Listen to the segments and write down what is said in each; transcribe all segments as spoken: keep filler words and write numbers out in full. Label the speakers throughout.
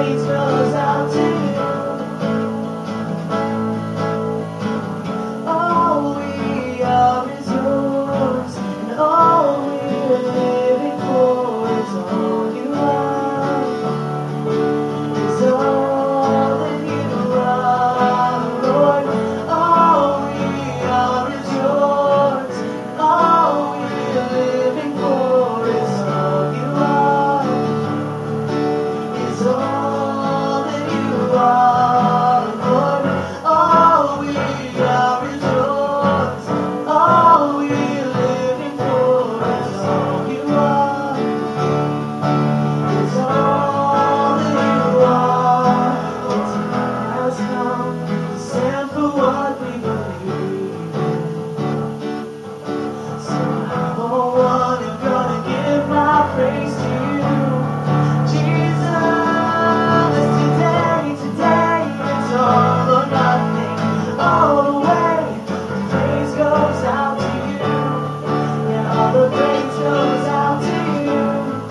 Speaker 1: praise goes out to you. All we are is yours, and all we're living for is all you are. Is all that you are, Lord. All we are is yours, and all we're living for is all you are. Is all that you are, Lord. All we are is yours. All we're living for is all you are. Is all that you are. The time has come to stand for what we believe. So number one, I'm gonna give my praise to you, Jesus. Today, today, it's all or nothing. All the way, the praise goes out to you. Yeah, all the praise goes out to you.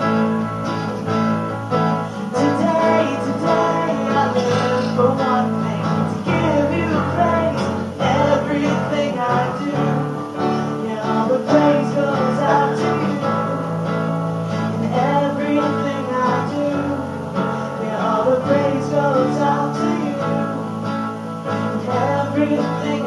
Speaker 1: Today, today, I live for one thing, to give you praise in everything I do. Yeah, all the praise goes out to you in everything I do. Yeah, all the praise goes out to you in everything